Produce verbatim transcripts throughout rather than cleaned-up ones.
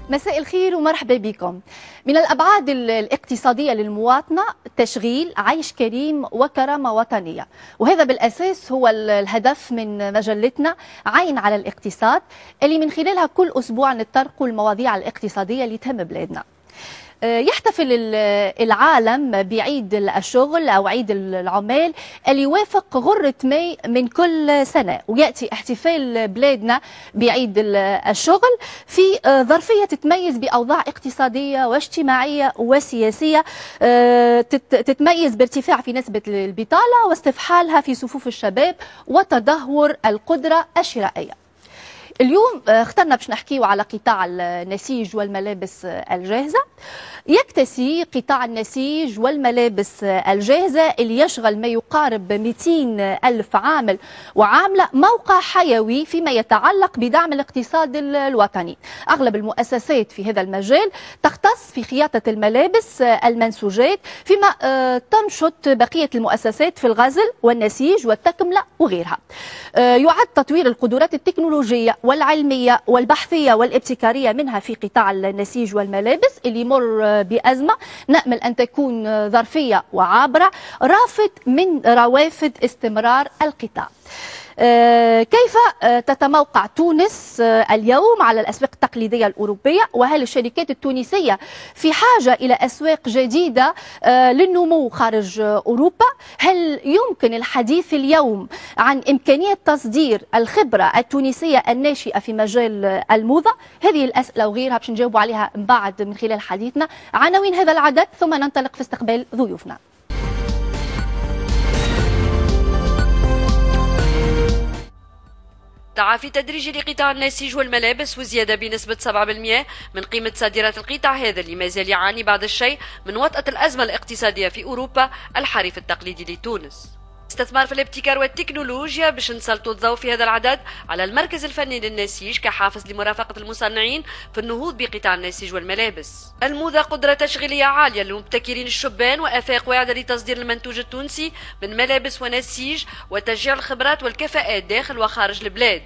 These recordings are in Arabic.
مساء الخير ومرحبا بكم. من الأبعاد الاقتصادية للمواطنة تشغيل عيش كريم وكرامة وطنية، وهذا بالأساس هو الهدف من مجلتنا عين على الاقتصاد اللي من خلالها كل أسبوع نتطرقوا المواضيع الاقتصادية اللي تهم بلادنا. يحتفل العالم بعيد الشغل أو عيد العمال اللي يوافق غرة ماي من كل سنة، ويأتي احتفال بلادنا بعيد الشغل في ظرفية تتميز بأوضاع اقتصادية واجتماعية وسياسية تتميز بارتفاع في نسبة البطالة واستفحالها في صفوف الشباب وتدهور القدرة الشرائية. اليوم اخترنا باش نحكيو على قطاع النسيج والملابس الجاهزة. يكتسي قطاع النسيج والملابس الجاهزة اللي يشغل ما يقارب مئتين ألف عامل وعاملة موقع حيوي فيما يتعلق بدعم الاقتصاد الوطني. أغلب المؤسسات في هذا المجال تختص في خياطة الملابس المنسوجات، فيما تنشط بقية المؤسسات في الغزل والنسيج والتكملة وغيرها. يعد تطوير القدرات التكنولوجية والعلمية والبحثية والابتكارية منها في قطاع النسيج والملابس اللي يمر بأزمة نأمل أن تكون ظرفية وعابرة رافد من روافد استمرار القطاع. كيف تتموقع تونس اليوم على الأسواق التقليدية الأوروبية؟ وهل الشركات التونسية في حاجة إلى أسواق جديدة للنمو خارج أوروبا؟ هل يمكن الحديث اليوم عن إمكانية تصدير الخبرة التونسية الناشئة في مجال الموضة؟ هذه الأسئلة وغيرها باش نجاوبوا عليها من بعد من خلال حديثنا. عناوين هذا العدد ثم ننطلق في استقبال ضيوفنا. تعافي تدريجي لقطاع النسيج والملابس وزيادة بنسبة سبعة بالمئة من قيمة صادرات القطاع هذا اللي ما زال يعاني بعض الشيء من وطأة الأزمة الاقتصادية في أوروبا الحريف التقليدي لتونس. استثمار في الابتكار والتكنولوجيا باش نسلطوا الضوء في هذا العدد على المركز الفني للنسيج كحافز لمرافقة المصنعين في النهوض بقطاع النسيج والملابس. الموضة قدرة تشغيلية عالية للمبتكرين الشبان وآفاق واعدة لتصدير المنتوج التونسي من ملابس ونسيج وتشجيع الخبرات والكفاءات داخل وخارج البلاد.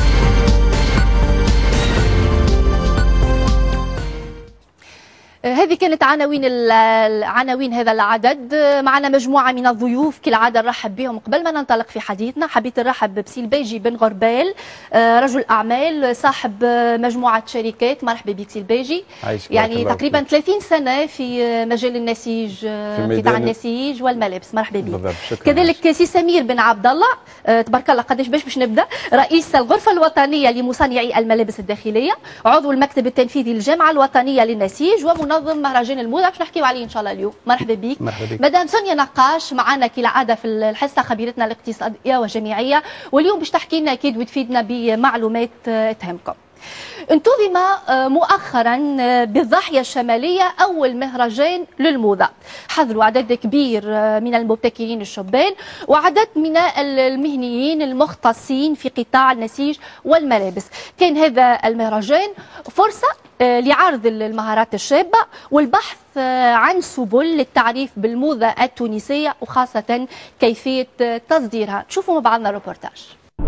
هذه كانت عناوين عناوين هذا العدد. معنا مجموعة من الضيوف كالعادة نرحب بهم. قبل ما ننطلق في حديثنا حبيت نرحب بسيلبيجي بن غربال، رجل أعمال صاحب مجموعة شركات. مرحبا بك سيلبيجي. يعني تقريبا ثلاثين سنة في مجال النسيج، قطاع النسيج والملابس. مرحبا بك. كذلك سي سمير بن عبد الله، تبارك الله قداش باش باش نبدا، رئيس الغرفة الوطنية لمصنعي الملابس الداخلية، عضو المكتب التنفيذي للجامعة الوطنية للنسيج ومنظم مهرجان الموضة باش نحكيو عليه ان شاء الله اليوم. مرحبا بك. مدام سونيا نقاش معنا كالعاده في الحصه، خبيرتنا الاقتصاديه والجامعيه، واليوم باش تحكي لنا اكيد وتفيدنا بمعلومات تهمكم. انتظم مؤخرا بالضاحيه الشماليه اول مهرجان للموضه، حضروا عدد كبير من المبتكرين الشبان وعدد من المهنيين المختصين في قطاع النسيج والملابس. كان هذا المهرجان فرصه لعرض المهارات الشابة والبحث عن سبل للتعريف بالموضة التونسية وخاصة كيفية تصديرها. شوفوا مع بعضنا روبورتاج.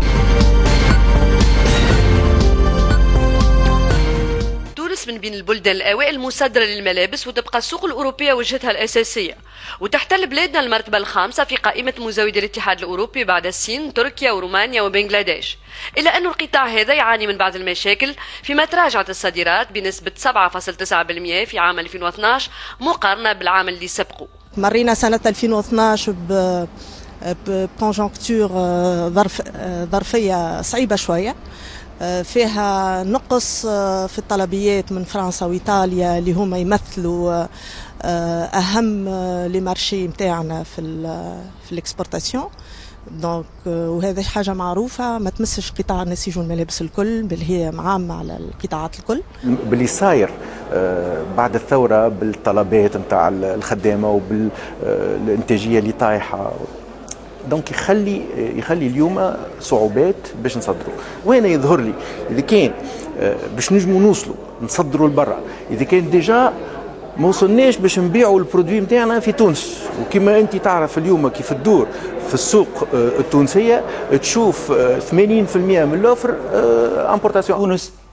تونس من بين البلدان الأوائل المصدرة للملابس، وتبقى السوق الأوروبية وجهتها الأساسية، وتحتل بلادنا المرتبة الخامسة في قائمة مزودي الاتحاد الأوروبي بعد الصين، تركيا ورومانيا وبنغلاديش. إلا أن القطاع هذا يعاني من بعض المشاكل، فيما تراجعت الصادرات بنسبة سبعة فاصلة تسعة بالمئة في عام ألفين واثناش مقارنة بالعام اللي سبقه. مرينا سنة ألفين واثناش ب بكونجونكتور ظرف ظرفية صعيبة شوية، فيها نقص في الطلبيات من فرنسا وإيطاليا اللي هما يمثلوا أهم لي مارشي نتاعنا في في الاكسبورتاسيون. دونك وهذه حاجة معروفة ما تمسش قطاع النسيج والملابس الكل، بل هي عامة على القطاعات الكل. باللي صاير بعد الثورة بالطلبات نتاع الخدامة وبالإنتاجية اللي طايحة، دونك يخلي يخلي اليوم صعوبات باش نصدروا. وانا يظهر لي اذا كان باش نجموا نوصلوا نصدروا لبرا، اذا كان ديجا ما وصلناش باش نبيعوا البرودوي نتاعنا في تونس. وكما انت تعرف اليوم كيف تدور في السوق التونسيه، تشوف ثمانين بالمئة من الاوفر امبورتاسيون. تونس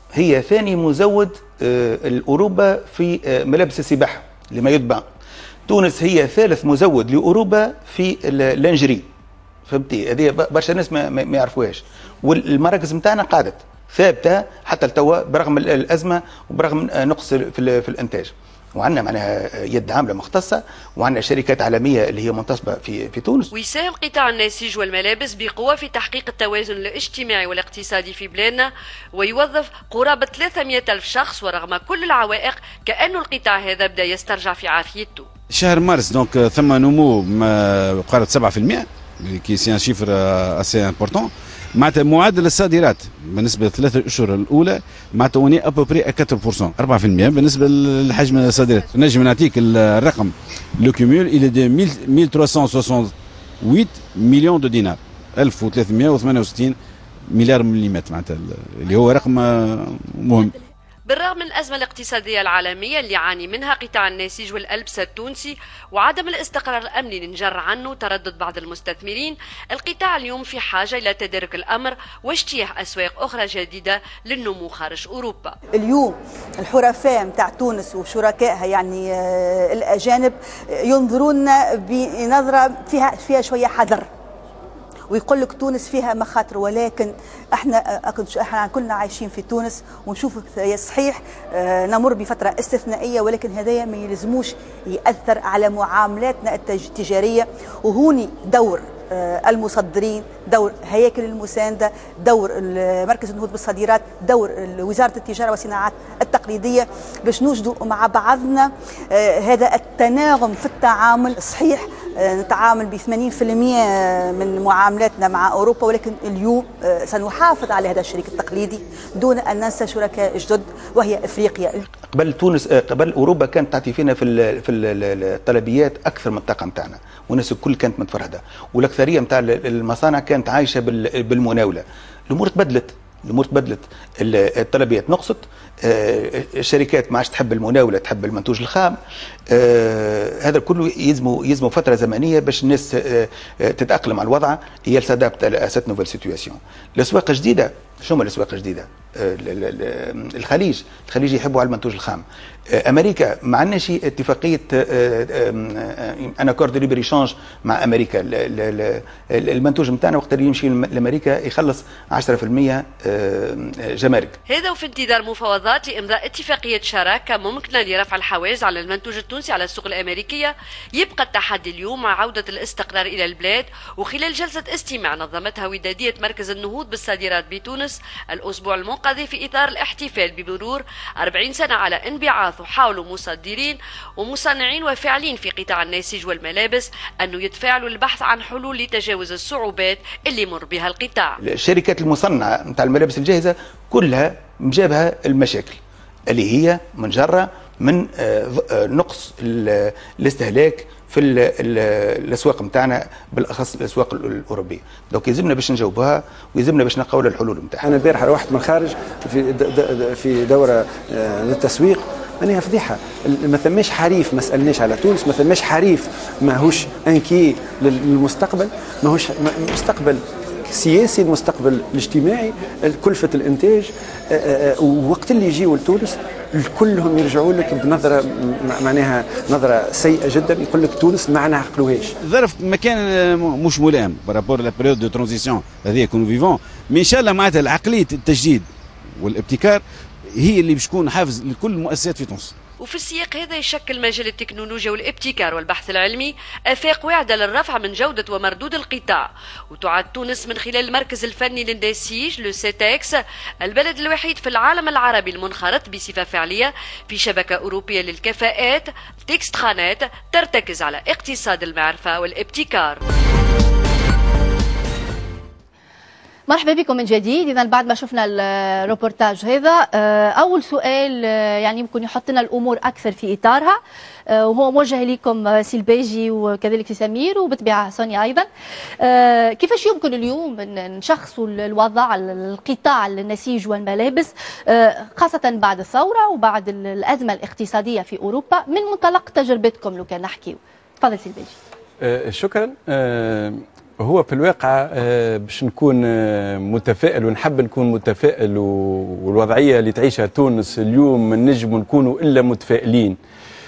هي ثاني مزود لأوروبا في ملابس السباحة لما يطبع. تونس هي ثالث مزود لأوروبا في اللانجري، فهمتي؟ هذه برشا ناس ما, ما يعرفوهاش. والمراكز نتاعنا قاعدت ثابته حتى لتوا برغم الازمه وبرغم نقص في, في الانتاج. وعندنا معناها يد عامله مختصه، وعندنا شركات عالميه اللي هي منتصبه في في تونس. ويساهم قطاع النسيج والملابس بقوه في تحقيق التوازن الاجتماعي والاقتصادي في بلادنا، ويوظف قرابه ثلاثمئة ألف شخص، ورغم كل العوائق كأن القطاع هذا بدا يسترجع في عافيته. شهر مارس دونك ثم نمو قارب سبعة بالمئة كي سي ان شيفر اسي امبورتون. معناتها معدل الصادرات بالنسبه للثلاث اشهر الاولى معناتها وني ابوبري أربعة بالمئة أربعة بالمئة بالنسبه لحجم الصادرات. نجم نعطيك الرقم لو كومول الى دي ألف وثلاثمئة وثمانية وستين مليون دو دينار، ألف وثلاثمئة وثمانية وستين مليار مليمتر، معناتها اللي هو رقم مهم. بالرغم من الأزمة الاقتصادية العالمية اللي يعاني منها قطاع النسيج والألبسة التونسي وعدم الاستقرار الأمني اللي نجر عنه تردد بعض المستثمرين، القطاع اليوم في حاجة إلى تدارك الأمر واجتياح أسواق أخرى جديدة للنمو خارج أوروبا. اليوم الحرفاء متاع تونس وشركائها يعني الأجانب ينظرون بنظرة فيها فيها شوية حذر، ويقول لك تونس فيها مخاطر، ولكن احنا احنا كلنا عايشين في تونس ونشوف صحيح نمر بفتره استثنائيه، ولكن هذايا ما يلزموش ياثر على معاملاتنا التجاريه. وهوني دور المصدرين، دور هياكل المسانده، دور مركز النهوض بالصادرات، دور وزاره التجاره والصناعات التقليديه، باش نوجدوا مع بعضنا هذا التناغم في التعامل. صحيح نتعامل ب ثمانين بالمئة من معاملاتنا مع اوروبا، ولكن اليوم سنحافظ على هذا الشريك التقليدي دون ان ننسى شركاء جدد وهي افريقيا. قبل تونس قبل اوروبا كانت تعطي فينا في في الطلبيات اكثر من الطاقه نتاعنا، والناس الكل كانت متفرهده، والاكثريه نتاع المصانع كانت عايشه بالمناوله. الامور تبدلت، الامور تبدلت، الطلبيات نقصت، الشركات ما عادش تحب المناوله، تحب المنتوج الخام. هذا كله يلزموا يلزموا فتره زمنيه باش الناس تتاقلم على الوضع، هي سادابت ا سيت نوفيل سيتوياسيون. الاسواق الجديده شنو الاسواق الجديده؟ الخليج، الخليج يحبوا على المنتوج الخام. امريكا ما عندناش اتفاقيه ان اكورد ليبر ايشانج مع امريكا. المنتوج نتاعنا وقت اللي يمشي لامريكا يخلص عشرة بالمئة جمارك. هذا وفي انتظار مفاوضات لامضاء اتفاقيه شراكه ممكنه لرفع الحواجز على المنتوج التونسي على السوق الامريكيه، يبقى التحدي اليوم مع عوده الاستقرار الى البلاد. وخلال جلسه استماع نظمتها وداديه مركز النهوض بالصادرات بتونس الاسبوع المنقضي في اطار الاحتفال بمرور أربعين سنه على انبعاث وحاولوا مصدرين ومصنعين وفاعلين في قطاع النسيج والملابس أنه يتفاعلوا للبحث عن حلول لتجاوز الصعوبات اللي يمر بها القطاع. الشركات المصنعة نتاع الملابس الجاهزة كلها مجابها المشاكل اللي هي منجرة من نقص الاستهلاك في الاسواق نتاعنا، بالاخص الاسواق الاوروبيه. دونك يلزمنا باش نجاوبوها ويلزمنا باش نلقاو الحلول نتاعها. انا البارحه روحت من خارج في في دوره للتسويق، معناها فضيحه، ما ثماش حريف، ما سالناش على تونس، ما ثماش حريف ماهوش انكي للمستقبل، ماهوش مستقبل سياسي، المستقبل الاجتماعي، كلفه الانتاج. ووقت اللي يجيو لتونس كلهم يرجعوا لك بنظره معناها نظره سيئه جدا، يقول لك تونس ما نعقلوهاش. ظرف مكان مش ملائم بارابور لا بريود دو ترانزيسيون هذه كونو فيفون، مي ان شاء الله معناتها العقليه التجديد والابتكار هي اللي باش تكون حافز لكل المؤسسات في تونس. وفي السياق هذا يشكل مجال التكنولوجيا والابتكار والبحث العلمي آفاق واعدة للرفع من جودة ومردود القطاع. وتعد تونس من خلال المركز الفني للنسيج لو سيتاكس البلد الوحيد في العالم العربي المنخرط بصفة فعلية في شبكة أوروبية للكفاءات تكستخانات ترتكز على اقتصاد المعرفة والابتكار. مرحبا بكم من جديد. إذا بعد ما شفنا الروبورتاج هذا، أول سؤال يعني يمكن يحط لنا الأمور أكثر في إطارها، وهو موجه لكم سي الباجي وكذلك سي سمير وبالطبيعة سونيا أيضا. كيفاش يمكن اليوم نشخصوا الوضع القطاع النسيج والملابس خاصة بعد الثورة وبعد الأزمة الاقتصادية في أوروبا من منطلق تجربتكم؟ لو كان نحكيو، تفضل سي الباجي. شكرا. هو في الواقع باش نكون متفائل ونحب نكون متفائل، والوضعيه اللي تعيشها تونس اليوم ما نجم نكونوا الا متفائلين.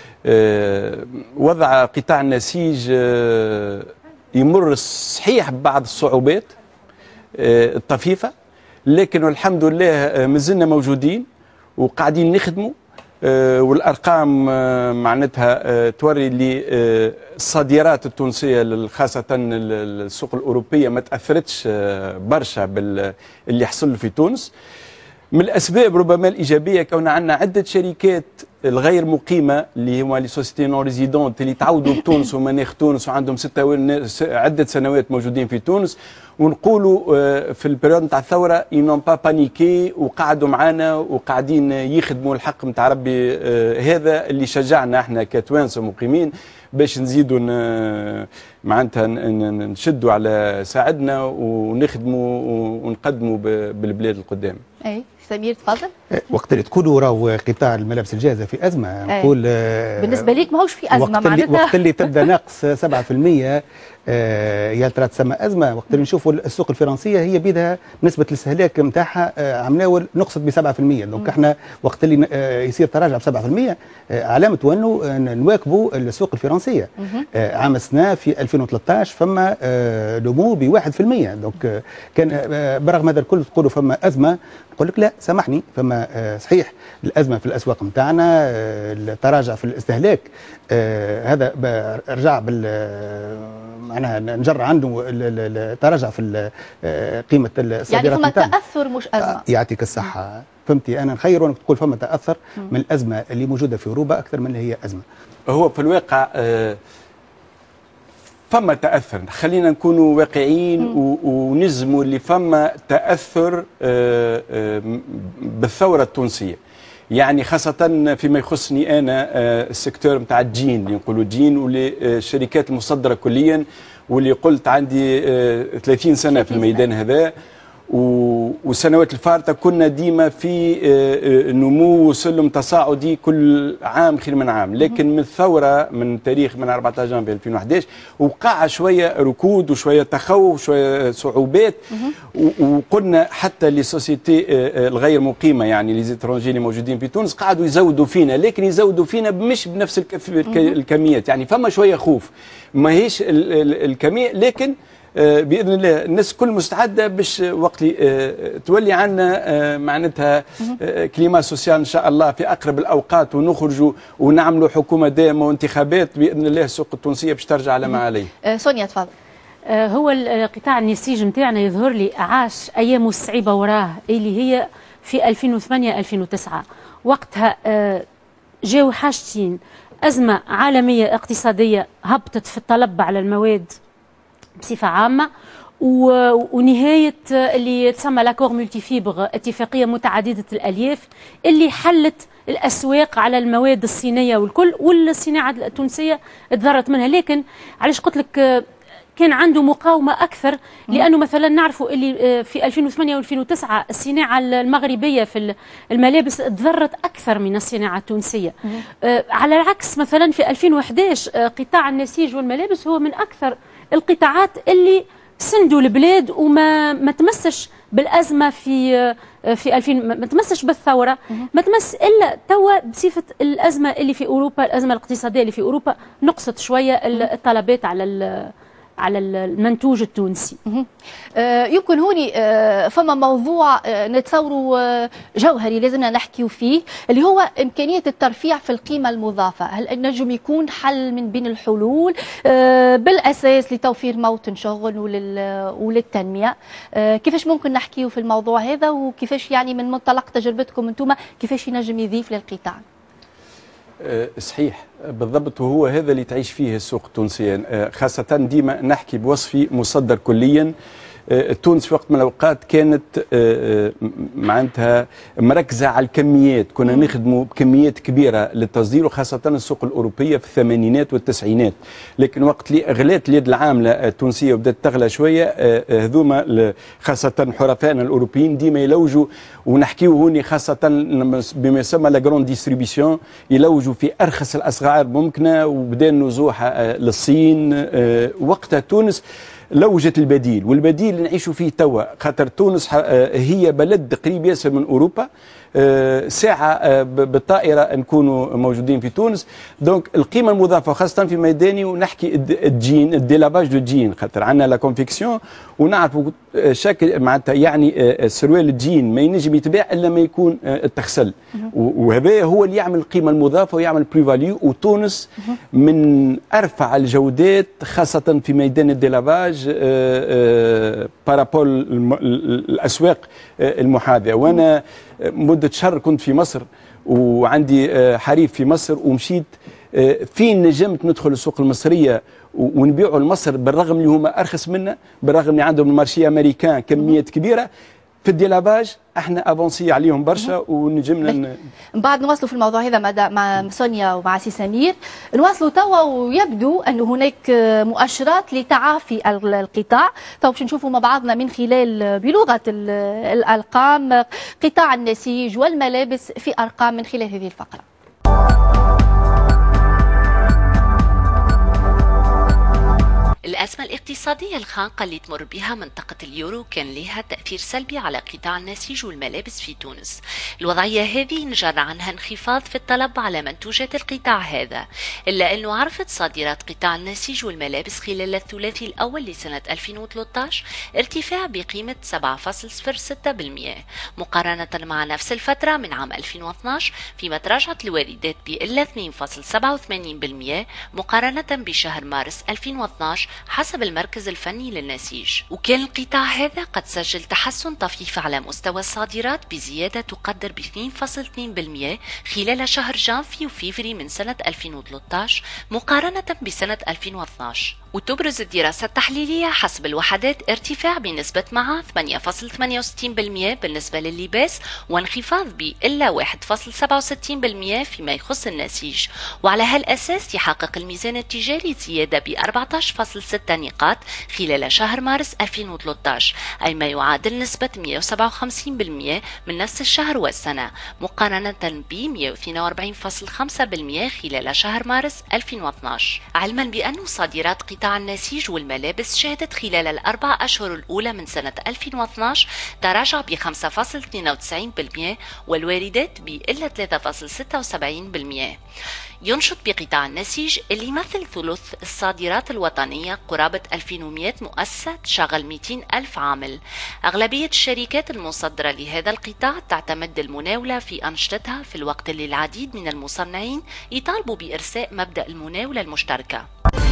وضع قطاع النسيج يمر صحيح ببعض الصعوبات الطفيفه، لكن الحمد لله مازلنا موجودين وقاعدين نخدموا. والارقام معناتها توري اللي الصادرات التونسيه خاصه السوق الاوروبيه ما تاثرتش برشا باللي حصل في تونس. من الاسباب ربما الايجابيه كون عندنا عده شركات الغير مقيمه اللي هما لي سوسيتي نون ريزيدونت اللي تعودوا بتونس ومناخ تونس وعندهم ستة عده سنوات موجودين في تونس، ونقولوا في البريود نتاع الثوره ينون با بانيكي وقعدوا معنا وقاعدين يخدموا الحق نتاع ربي. هذا اللي شجعنا احنا كتوانسه مقيمين باش نزيدوا معناتها نشدوا على ساعدنا ونخدموا ونقدموا بالبلاد القدام. اي سمير تفضل. وقت اللي تقولوا راهو قطاع الملابس الجاهزه في ازمه، نقول بالنسبه ليك ماهوش في ازمه وقت معناتها. اللي وقت اللي تبدا ناقص سبعة بالمئة يا ترى تسمى ازمه. وقت اللي نشوفوا السوق الفرنسيه هي بيدها نسبه الاستهلاك نتاعها عملناول نقصت ب سبعة بالمئة، دونك احنا وقت اللي يصير تراجع ب سبعة بالمئة علامه انه نواكبوا السوق الفرنسيه. عام السنه في ألفين وثلاثة عشر فما نمو ب واحد بالمئة، دونك كان برغم هذا الكل تقولوا فما ازمه، نقول لك لا سامحني، فما صحيح الازمه في الاسواق نتاعنا، التراجع في الاستهلاك هذا رجع بال معناها نجر عنده التراجع في قيمه الصادرات. يعني فما تاثر مش ازمه. يعطيك الصحه، فهمتي انا نخير وانك تقول فما تاثر من الازمه اللي موجوده في اوروبا اكثر من اللي هي ازمه. هو في الواقع فما تاثر، خلينا نكونوا واقعيين ونزموا اللي فما تاثر بالثوره التونسيه. يعني خاصة فيما يخصني أنا السيكتور نتاع الجين اللي نقولوا الجين والشركات المصدرة كليا، واللي قلت عندي ثلاثين سنة في الميدان هذا، والسنوات الفارطة كنا ديما في نمو وسلم تصاعدي كل عام خير من عام. لكن من الثورة من تاريخ من أربعة عشر جانفي ألفين وأحد عشر وقع شوية ركود وشوية تخوف وشوية صعوبات، وقلنا حتى للسوسيتي الغير مقيمة يعني لي زيترونجي اللي موجودين في تونس قعدوا يزودوا فينا، لكن يزودوا فينا مش بنفس الكميات. يعني فما شوية خوف، ما هيش الكمية، لكن باذن الله الناس كل مستعده باش وقت تولي عندنا معناتها كليما سوسيال ان شاء الله في اقرب الاوقات ونخرجوا ونعملوا حكومه دائمه وانتخابات باذن الله السوق التونسيه باش ترجع على ما عليه. سونيا تفضل. هو القطاع النسيج نتاعنا يظهر لي عاش ايامه الصعيبه وراه اللي هي في ألفين وثمانية ألفين وتسعة، وقتها جاو حاجتين: ازمه عالميه اقتصاديه هبطت في الطلب على المواد بصفة عامة، ونهاية اللي تسمى لاكور مولتي فيبر، اتفاقية متعددة الألياف اللي حلت الأسواق على المواد الصينية والكل، والصناعة التونسية تضررت منها. لكن علاش قلت لك كان عنده مقاومة أكثر؟ لأنه مثلا نعرفوا اللي في ألفين وثمانية وألفين وتسعة الصناعة المغربية في الملابس تضررت أكثر من الصناعة التونسية. على العكس مثلا في ألفين وأحد عشر قطاع النسيج والملابس هو من أكثر القطاعات اللي سندوا البلاد وما ما تمسش بالازمه في في ألفين، ما تمسش بالثوره، ما تمس الا توا بصفه الازمه اللي في اوروبا، الازمه الاقتصاديه اللي في اوروبا نقصت شويه الطلبات على على المنتوج التونسي. آه يمكن هوني آه فما موضوع آه نتصوروا آه جوهري لازمنا نحكيو فيه، اللي هو إمكانية الترفيع في القيمة المضافة. هل النجم يكون حل من بين الحلول آه بالأساس لتوفير موطن شغل ولل وللتنمية؟ آه كيفاش ممكن نحكيو في الموضوع هذا، وكيفاش يعني من منطلق تجربتكم انتم كيفاش ينجم يضيف للقطاع؟ صحيح بالضبط، وهو هذا اللي تعيش فيه السوق التونسية. خاصة ديما نحكي بوصفي مصدر كليا. تونس في وقت من الأوقات كانت معناتها مركزة على الكميات، كنا نخدموا بكميات كبيرة للتصدير، وخاصة السوق الأوروبية في الثمانينات والتسعينات. لكن وقت اللي أغلات اليد العاملة التونسية وبدأت تغلى شوية، هذوما خاصة حرفائنا الأوروبيين ديما يلوجوا، ونحكيو هوني خاصة بما يسمى لا جراند ديستريبيسيون، يلوجوا في أرخص الأسعار ممكنة، وبدأ النزوح للصين. وقتها تونس لو وجدت البديل، والبديل اللي نعيشوا فيه توا، خاطر تونس هي بلد قريب ياسر من اوروبا، ساعة بالطائرة نكونوا موجودين في تونس. دونك القيمة المضافة خاصة في ميداني، ونحكي الجين الديلافاج دو جين، خاطر عندنا لا كونفيكسيون ونعرفوا شكل معناتها يعني سروال الجين ما ينجم يتباع الا ما يكون التغسل، وهذا هو اللي يعمل القيمة المضافة ويعمل بريفاليو. وتونس من ارفع الجودات خاصة في ميدان الديلافاج بارابول الاسواق المحاذية. وانا مدة شهر كنت في مصر وعندي حريف في مصر، ومشيت فين نجمت ندخل السوق المصرية ونبيعوا لمصر بالرغم اللي هما أرخص منا، بالرغم اللي عندهم المارشي أمريكان كميات كبيرة. في الديلافاج احنا افونسي عليهم برشا ونجمنا ن... من بعد نواصلوا في الموضوع هذا مع سونيا ومع سي سمير. نواصلوا توا، ويبدو أن هناك مؤشرات لتعافي القطاع. تو باش نشوفوا مع بعضنا من خلال بلغة الأرقام قطاع النسيج والملابس في أرقام من خلال هذه الفقرة. الأزمة الاقتصادية الخانقة اللي تمر بها منطقة اليورو كان لها تأثير سلبي على قطاع النسيج والملابس في تونس. الوضعية هذه نجر عنها انخفاض في الطلب على منتوجات القطاع هذا، إلا أنه عرفت صادرات قطاع النسيج والملابس خلال الثلاثي الأول لسنة ألفين وثلاثة عشر ارتفاع بقيمة سبعة فاصلة صفر ستة بالمئة مقارنة مع نفس الفترة من عام ألفين واثني عشر، فيما تراجعت الواردات بإلا اثنين فاصلة سبعة وثمانين بالمئة مقارنة بشهر مارس ألفين واثني عشر حسب المركز الفني للنسيج. وكان القطاع هذا قد سجل تحسن طفيف على مستوى الصادرات بزيادة تقدر ب اثنين فاصلة اثنين بالمئة خلال شهر جانفي وفيفري من سنة ألفين وثلاثة عشر مقارنة بسنة ألفين واثني عشر. وتبرز الدراسة التحليلية حسب الوحدات ارتفاع بنسبة مع ثمانية فاصلة ثمانية وستين بالمئة بالنسبة لللباس، وانخفاض بإلا واحد فاصلة سبعة وستين بالمئة فيما يخص النسيج. وعلى هالأساس يحقق الميزان التجاري زيادة ب أربعة عشر فاصلة ستة نقاط خلال شهر مارس ألفين وثلاثة عشر، أي ما يعادل نسبة مئة وسبعة وخمسين بالمئة من نفس الشهر والسنة مقارنة ب مئة واثنين وأربعين فاصلة خمسة بالمئة خلال شهر مارس ألفين واثني عشر. علما بأن صادرات قطاع النسيج والملابس شهدت خلال الأربع أشهر الأولى من سنة ألفين واثني عشر تراجع ب خمسة فاصلة اثنين وتسعين بالمئة والواردات بإلا ثلاثة فاصلة ستة وسبعين بالمئة. ينشط بقطاع النسيج اللي يمثل ثلث الصادرات الوطنية قرابة ألفين ومئة مؤسسة تشغل مئتين ألف عامل. أغلبية الشركات المصدرة لهذا القطاع تعتمد المناولة في أنشطتها، في الوقت اللي العديد من المصنعين يطالبوا بإرساء مبدأ المناولة المشتركة.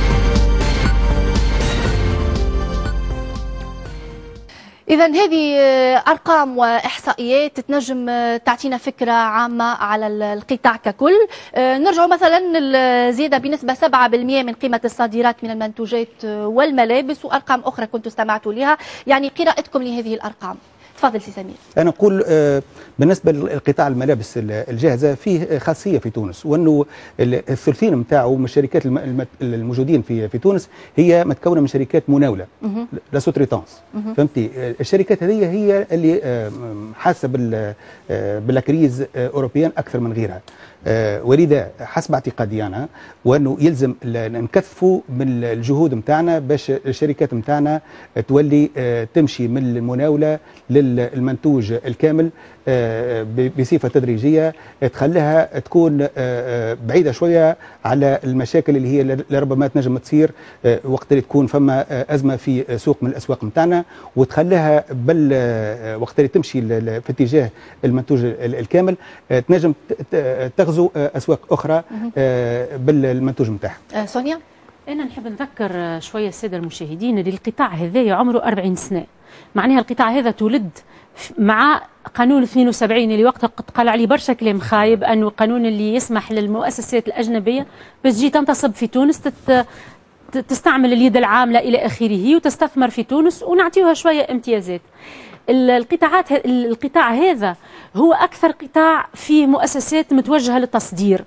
إذا هذه أرقام وإحصائيات تنجم تعطينا فكرة عامة على القطاع ككل. نرجع مثلا الزيادة بنسبة سبعة بالمئة من قيمة الصادرات من المنتوجات والملابس، وأرقام أخرى كنتوا استمعتوا لها، يعني قراءتكم لهذه الأرقام. تفضل سي سمير. انا نقول بالنسبه للقطاع الملابس الجاهزه فيه خاصيه في تونس، وانه الثلثين نتاعو من الشركات الموجودين في في تونس هي متكونه من شركات مناوله، لا سوتريتانس. فهمتي؟ الشركات هذه هي اللي حاسه بالكريز اوروبيان اكثر من غيرها، ولذا حسب اعتقادي انا وانه يلزم نكثفوا من الجهود نتاعنا باش الشركات نتاعنا تولي تمشي من المناوله للمنتوج الكامل بصفه تدريجيه، تخليها تكون بعيده شويه على المشاكل اللي هي اللي ربما تنجم تصير وقت اللي تكون فما ازمه في سوق من الاسواق نتاعنا، وتخليها بل وقت اللي تمشي في اتجاه المنتوج الكامل تنجم تغزو اسواق اخرى بالمنتوج نتاعها. سونيا، انا نحب نذكر شويه الساده المشاهدين اللي القطاع هذايا عمره أربعين سنه، معناها القطاع هذا تولد مع قانون اثنين وسبعين اللي وقتها قال عليه برشا كلام خايب، انه قانون اللي يسمح للمؤسسات الاجنبيه بس تجي تنتصب في تونس تت تستعمل اليد العامله الى اخره وتستثمر في تونس ونعطيها شويه امتيازات. القطاعات القطاع هذا هو اكثر قطاع فيه مؤسسات متوجهه للتصدير،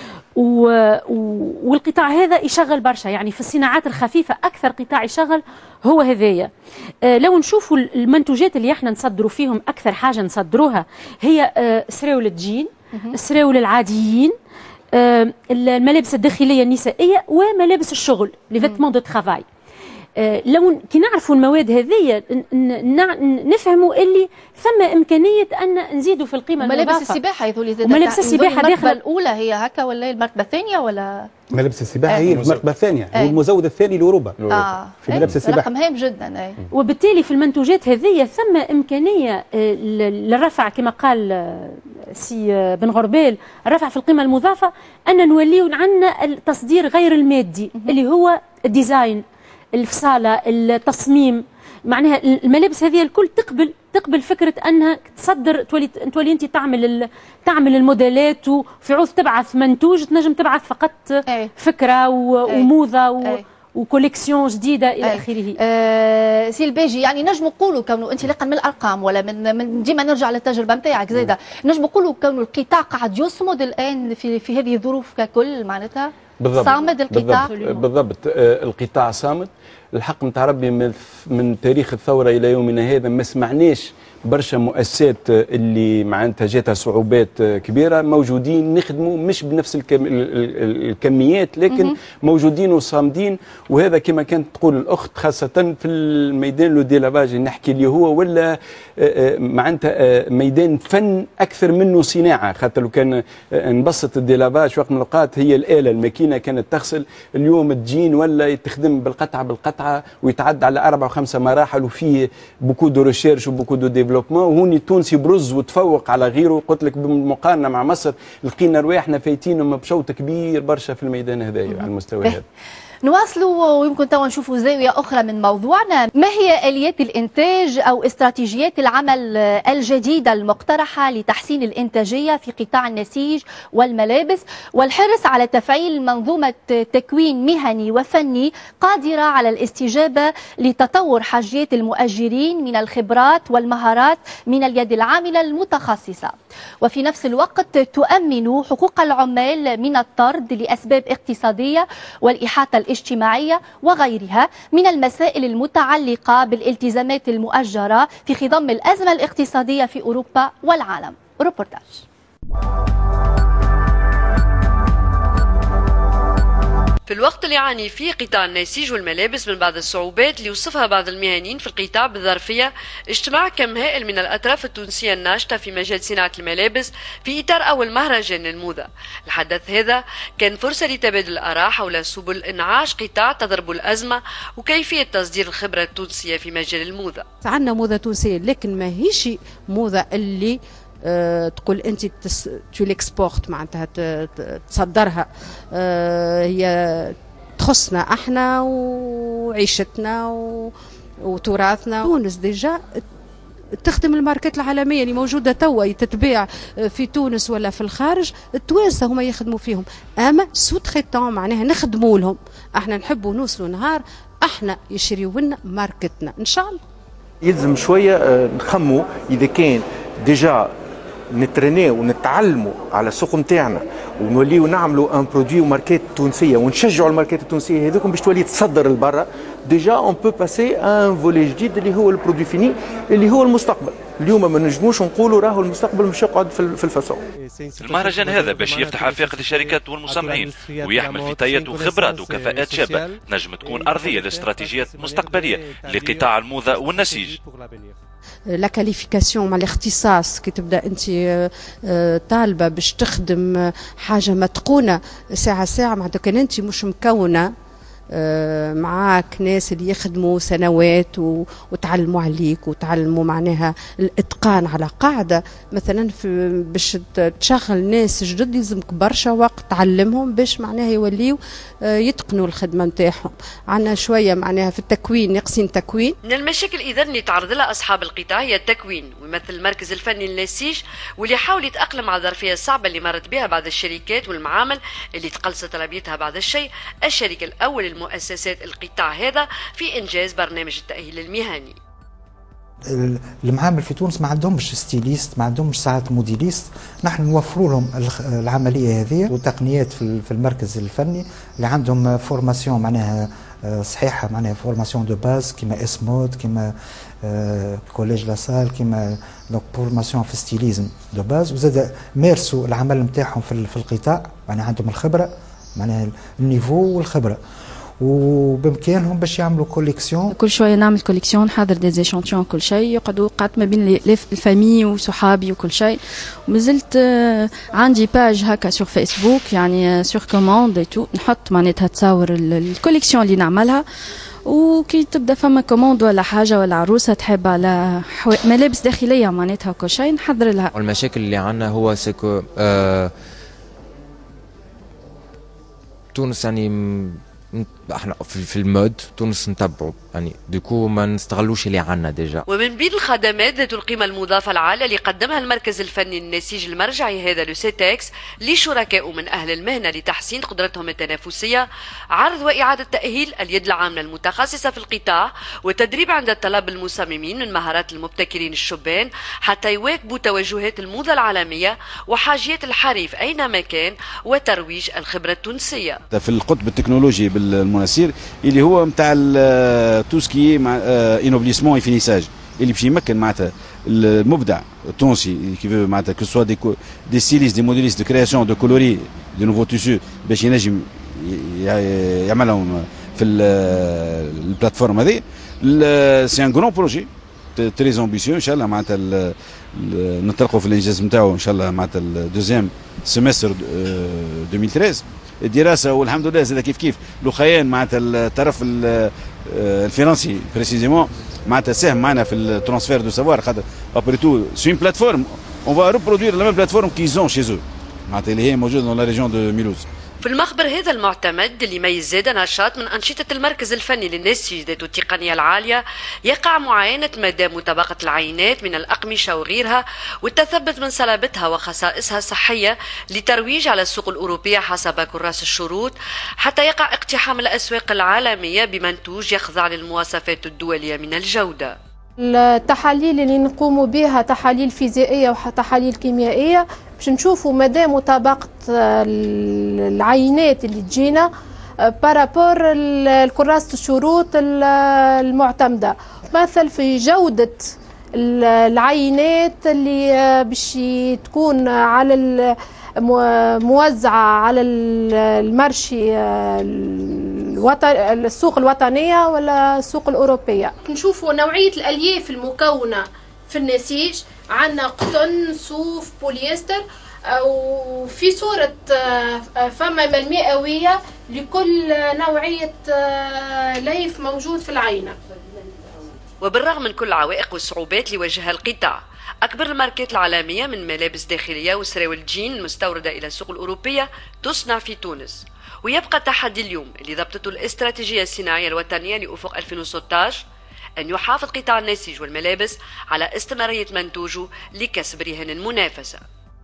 والقطاع هذا يشغل برشا، يعني في الصناعات الخفيفه اكثر قطاع يشغل هو هذايا. لو نشوفوا المنتوجات اللي احنا نصدروا فيهم اكثر حاجه نصدروها هي سراول الجين، السراول العاديين، الملابس الداخليه النسائيه، وملابس الشغل لي فيتمون دو ترافاي. لو كي نعرفوا المواد هذه نفهموا اللي ثم امكانيه ان نزيدوا في القيمه المضافه. ملابس السباحه يقولوا لي ملابس السباحه المرتبه الاولى هي هكا ولا المرتبه الثانيه ولا ملابس السباحه هي المرتبه الثانيه، هو المزود الثاني لاوروبا آه. في ملابس السباحه. رقم هام جدا. أي. وبالتالي في المنتوجات هذه ثم امكانيه للرفع كما قال سي بن غربال، الرفع في القيمه المضافه، ان نوليو عندنا التصدير غير المادي اللي هو الديزاين، الفصاله، التصميم. معناها الملابس هذه الكل تقبل تقبل فكره انها تصدر، تولي تولي انت تعمل تعمل الموديلات وفي عوض تبعث منتوج تنجم تبعث فقط أي. فكره وموضه و... أي. وكوليكسيون جديده الى اخره. آه سي الباجي، يعني نجم نقولوا كونه انت لقن من الارقام ولا من من ديما نرجع للتجربه نتاعك زاده، نجم نقولوا كونه القطاع قاعد يصمد الان في في هذه الظروف ككل، معناتها بالضبط. صامد القطاع. بالضبط, بالضبط. آه القطاع صامد. الحق نتاع ربي من, من تاريخ الثوره الى يومنا هذا ما سمعناش برشا مؤسسات اللي معناتها جاتها صعوبات كبيره موجودين نخدموا مش بنفس الكم الكميات، لكن موجودين وصامدين. وهذا كما كانت تقول الاخت خاصه في الميدان لو ديلافاج نحكي اللي هو ولا معناتها ميدان فن اكثر منه صناعه، خاطر لو كان نبسط الديلافاج وقت من الاوقات هي الاله الماكينه كانت تغسل، اليوم الجين ولا يتخدم بالقطعه بالقطعه ويتعدى على اربع وخمسه مراحل وفيه بوكو دو ريشيرش وبوكو دو ديفلوبمون، وهوني التونسي برز وتفوق على غيره. قلت لك بالمقارنه مع مصر لقينا رواحنا فايتين بشوط كبير برشا في الميدان هذايا على المستوى هذا. نواصلوا ويمكن توا نشوفوا زاويه اخرى من موضوعنا. ما هي اليات الانتاج او استراتيجيات العمل الجديده المقترحه لتحسين الانتاجيه في قطاع النسيج والملابس والحرص على تفعيل منظومه تكوين مهني وفني قادره على الاستجابه لتطور حاجيات المؤجرين من الخبرات والمهارات من اليد العامله المتخصصه، وفي نفس الوقت تؤمن حقوق العمال من الطرد لاسباب اقتصاديه والاحاطه الاجتماعية وغيرها من المسائل المتعلقة بالالتزامات المؤجرة في خضم الأزمة الاقتصادية في أوروبا والعالم. روبورتاج. في الوقت اللي يعاني فيه قطاع النسيج والملابس من بعض الصعوبات اللي وصفها بعض المهنيين في القطاع بالظرفية، اجتماع كم هائل من الأطراف التونسية الناشطة في مجال صناعة الملابس في إطار أول مهرجان للموضة. الحدث هذا كان فرصة لتبادل الآراء حول سبل إنعاش قطاع تضرب الأزمة وكيفية تصدير الخبرة التونسية في مجال الموضة. عندنا موضة تونسية لكن ما هيش موضة اللي أه تقول انت تو ليكسبورت معناتها تصدرها، أه هي تخصنا احنا وعيشتنا وتراثنا. تونس ديجا تخدم الماركات العالميه اللي موجوده توا تتباع في تونس ولا في الخارج، التوانسه هما يخدموا فيهم، اما سو تريتون معناها نخدموا لهم. احنا نحبوا نوصلوا نهار احنا يشريوا لنا ماركتنا ان شاء الله. يلزم شويه نخموا اذا كان ديجا نترينيو ونتعلموا على السوق نتاعنا ونوليو نعملوا ان برودوي ماركات تونسيه ونشجعوا الماركات التونسيه هذوكم باش تولي تصدر لبرا. ديجا اون بو باسي ان فولي جديد اللي هو البرودوي فيني اللي هو المستقبل. اليوم ما نجموش نقولوا راهو المستقبل مش يقعد في الفاسون. المهرجان هذا باش يفتح آفاق للشركات والمصنعين ويحمل فتيات وخبرات وكفاءات شابه نجم تكون ارضيه لاستراتيجيات مستقبليه لقطاع الموضه والنسيج. لا كاليفيكاسيون مع الاختصاص كي تبدا انت طالبه باش تخدم حاجه متقونه ساعه ساعه، معناتها كان انت مش مكونه معاك ناس اللي يخدموا سنوات وتعلموا عليك وتعلموا معناها الاتقان على قاعده. مثلا في باش تشغل ناس جدد يلزمك برشا وقت تعلمهم باش معناها يوليو يتقنوا الخدمه نتاعهم. عندنا شويه معناها في التكوين ناقصين تكوين. من المشاكل اذا اللي تعرض لها اصحاب القطاع هي التكوين، ويمثل المركز الفني للنسيج واللي حاول يتاقلم على الظرفيه الصعبه اللي مرت بها بعض الشركات والمعامل اللي تقلصت طلبيتها بعض الشيء الشريك الاول مؤسسات القطاع هذا في إنجاز برنامج التأهيل المهني. المعامل في تونس ما عندهمش ستيليست، ما عندهمش ساعات موديليست، نحن نوفروا لهم العملية هذه وتقنيات في المركز الفني اللي عندهم فورماسيون معناها صحيحة، معناها فورماسيون دو باز كيما اس مود كيما كوليج لاسال كيما دونك فورماسيون في ستيليزم دو باز، وزاد مارسوا العمل نتاعهم في القطاع، معناها عندهم الخبرة معناها النيفو والخبرة. وبامكانهم باش يعملوا كوليكسيون. كل شويه نعمل كوليكسيون، نحضر دي زيشانتيون كل شيء، يقعدوا قعدت ما بين الفامي وصحابي وكل شيء. ومازلت عندي باج هكا سور فيسبوك يعني سور كوموند اي تو، نحط معناتها تصاور الكوليكسيون اللي نعملها، وكي تبدا فما كوموند ولا حاجه ولا عروسه تحب على ملابس داخليه معناتها وكل شيء نحضر لها. المشاكل اللي عندنا هو سكو آه تونس يعني احنا في المود تونس نتبعوا يعني دوكو ما نستغلوش اللي عندنا ديجا. ومن بين الخدمات ذات القيمه المضافه العاليه اللي قدمها المركز الفني النسيج المرجعي هذا لو سيتكس لشركائه من اهل المهنه لتحسين قدرتهم التنافسيه، عرض واعاده تاهيل اليد العامله المتخصصه في القطاع وتدريب عند الطلاب المصممين من مهارات المبتكرين الشبان حتى يواكبوا توجهات الموضه العالميه وحاجيات الحريف اينما كان وترويج الخبره التونسيه. في القطب التكنولوجي بالمناسير اللي هو نتاع تو سكي مع انوبليسمون وفينيساج اللي باش يمكن معناتها المبدع التونسي كيف معناتها كو سوا دي دي ستيليست دي موديليست دو كرياسيون دو كولوري دو نوفو تيسو باش ينجم يعملهم في البلاتفورم هذه. سي ان غران بروجي تري امبيسيو ان شاء الله معناتها نطلقوا في الانجاز نتاعو ان شاء الله معناتها الدوزيام سيمستر ألفين وثلاثة عشر. الدراسه والحمد لله زاد كيف كيف لوخيان معناتها الطرف الفينانسي بريسيزيمون معناتها ساهم معنا في الترانسفير دو سافوار، خاطر ابري تو سي اون بلاتفورم اون فا ريبرودوير لا ميم بلاتفورم كيزون شي زو معناتها اللي هي موجوده dans لا ريجيون دو ميلوز. في المخبر هذا المعتمد اللي يميز زاد نشاط من أنشطة المركز الفني للنسيج ذات التقنية العالية، يقع معاينة مدى مطابقة العينات من الأقمشة وغيرها والتثبت من صلابتها وخصائصها الصحية لترويج على السوق الأوروبية حسب كراس الشروط، حتى يقع اقتحام الأسواق العالمية بمنتوج يخضع للمواصفات الدولية من الجودة. التحاليل اللي نقوم بها تحاليل فيزيائية وتحاليل كيميائية باش نشوفوا مدى مطابقة العينات اللي تجينا بارابور الكراسة الشروط المعتمدة، مثل في جودة العينات اللي باش تكون على موزعة على المرشي السوق الوطنية ولا السوق الأوروبية. نشوفوا نوعية الألياف المكونة في النسيج، عندنا قطن، صوف، بوليستر، وفي صورة فما مئوية لكل نوعية ليف موجود في العينة. وبالرغم من كل العوائق والصعوبات اللي واجهها القطاع، أكبر الماركات العالمية من ملابس داخلية وسراويل الجين المستوردة إلى السوق الأوروبية تصنع في تونس. ويبقى التحدي اليوم اللي ضبطته الاستراتيجية الصناعية الوطنية لأفق ألفين وستة عشر أن يحافظ قطاع النسيج والملابس على استمرارية منتوجه لكسب رهان المنافسة.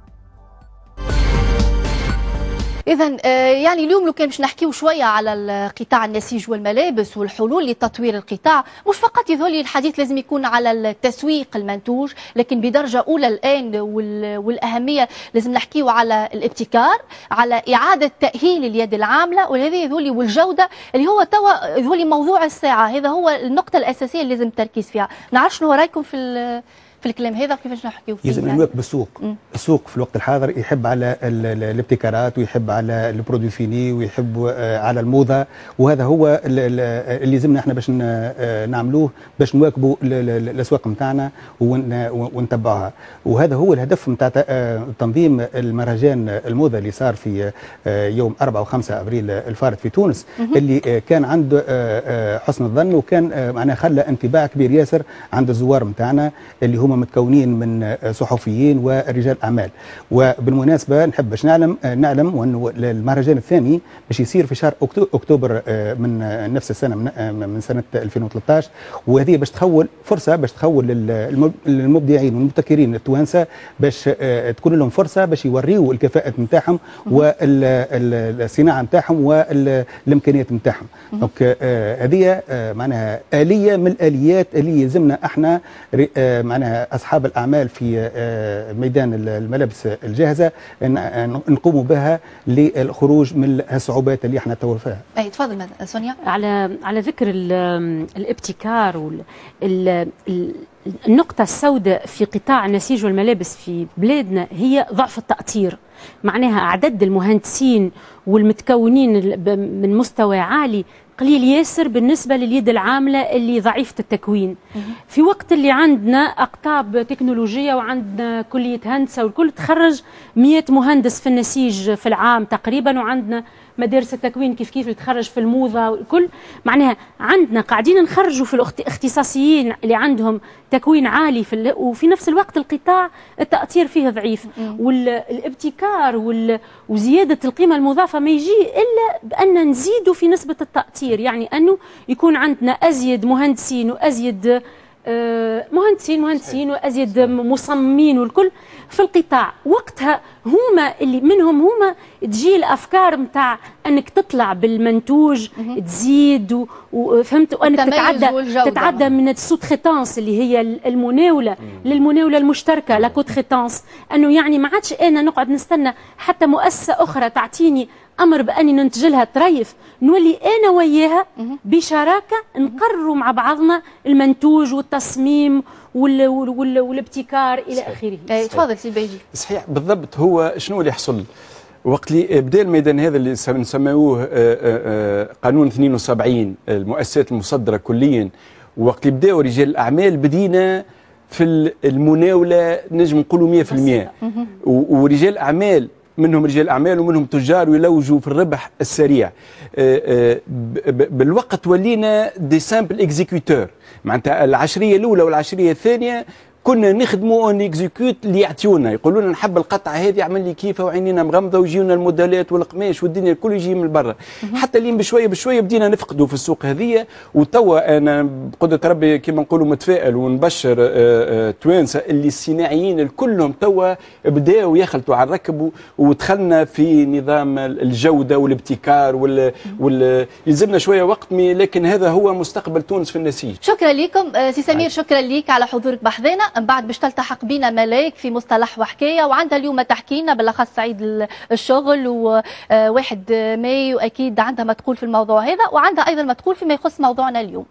إذا يعني اليوم لو كان باش نحكيو شوية على قطاع النسيج والملابس والحلول لتطوير القطاع، مش فقط يظهر لي الحديث لازم يكون على التسويق المنتوج، لكن بدرجة أولى الآن والأهمية لازم نحكيو على الابتكار، على إعادة تأهيل اليد العاملة، وهذا يظهر لي والجودة اللي هو توا يظهر لي موضوع الساعة. هذا هو النقطة الأساسية اللي لازم التركيز فيها. نعرف شنو رايكم في في الكلام هذا كيفاش نحكيو فيه؟ يلزم نواكب السوق. م. السوق في الوقت الحاضر يحب على الابتكارات ويحب على البرودوي فيني ويحب على الموضه، وهذا هو اللي لازمنا احنا باش نعملوه باش نواكبوا الاسواق نتاعنا ونتبعوها. وهذا هو الهدف نتاع تنظيم المهرجان الموضه اللي صار في يوم أربعة وخمسة أبريل الفارط في تونس، م. اللي كان عنده حسن الظن وكان معناه خلى انطباع كبير ياسر عند الزوار نتاعنا اللي هم متكونين من صحفيين ورجال اعمال. وبالمناسبه نحب باش نعلم نعلم وانه المهرجان الثاني باش يصير في شهر اكتوبر من نفس السنه من سنه ألفين وثلاثة عشر، وهذه باش تخول فرصه باش تخول للمبدعين والمبتكرين التوانسه باش تكون لهم فرصه باش يوريوا الكفاءه نتاعهم والصناعه نتاعهم والامكانيات نتاعهم. دونك هذه معناها اليه من الاليات اللي يلزمنا احنا معناها اصحاب الاعمال في ميدان الملابس الجاهزه نقوموا بها للخروج من الصعوبات اللي احنا تو فيها. اي تفضل سونيا. على على ذكر الابتكار والنقطه السوداء في قطاع النسيج والملابس في بلادنا هي ضعف التأطير. معناها اعداد المهندسين والمتكونين من مستوى عالي قليل ياسر بالنسبة لليد العاملة اللي ضعيفة التكوين. في وقت اللي عندنا أقطاب تكنولوجية وعندنا كلية هندسة والكل تخرج مئة مهندس في النسيج في العام تقريبا، وعندنا مدارس التكوين كيف كيف اللي تخرج في الموضة والكل. معناها عندنا قاعدين نخرجوا في الاختصاصيين اللي عندهم تكوين عالي في وفي نفس الوقت القطاع التأثير فيه ضعيف، والابتكار وال... وزيادة القيمة المضافة ما يجي إلا بأن نزيدوا في نسبة التأثير، يعني أنه يكون عندنا أزيد مهندسين وأزيد مهندسين مهندسين وازيد مصممين والكل في القطاع. وقتها هما اللي منهم هما تجي الافكار نتاع انك تطلع بالمنتوج تزيد وفهمت، وانك تتعدى تتعدى من السوت خيتانس اللي هي المناوله للمناوله المشتركه لاكوت خيتانس، انه يعني ما عادش انا نقعد نستنى حتى مؤسسه اخرى تعطيني امر باني ننتج لها تريف، نولي انا وياها بشراكه نقرروا مع بعضنا المنتوج والتصميم وال وال والابتكار الى اخره. تفضل سي بيجي. صحيح بالضبط. هو شنو اللي يحصل وقت اللي بدا الميدان هذا اللي نسموه قانون اثنين وسبعين المؤسسات المصدره كليا، وقت اللي بداوا رجال الاعمال بدينا في المناوله نجم نقولوا مئة بالمئة، ورجال اعمال منهم رجال اعمال ومنهم تجار ويلوجوا في الربح السريع. بالوقت ولينا دي سامبل اكزيكيوتور، معناتها العشريه الاولى والعشريه الثانيه كنا نخدموا اون اكزيكيوت اللي يعطيونا، يقولوا لنا نحب القطعه هذه اعمل لي كيفها وعينينا مغمضه ويجيونا الموديلات والقماش والدنيا الكل يجي من برا. حتى لين بشويه بشويه بدينا نفقدوا في السوق هذه. وتوا انا بقدره ربي كما نقولوا متفائل ونبشر توانسه اللي الصناعيين الكلهم توا بداوا يخلطوا على الركب، ودخلنا في نظام الجوده والابتكار وال, وال... يلزمنا شويه وقت، لكن هذا هو مستقبل تونس في النسيج. شكرا لكم سي سمير، شكرا لك على حضورك بحضنا. من بعد باش تلتحق بنا ملاك في مصطلح وحكايه، وعندها اليوم تحكي لنا بالاخص عيد الشغل وواحد ماي، واكيد عندها ما تقول في الموضوع هذا، وعندها ايضا ما تقول فيما يخص موضوعنا اليوم.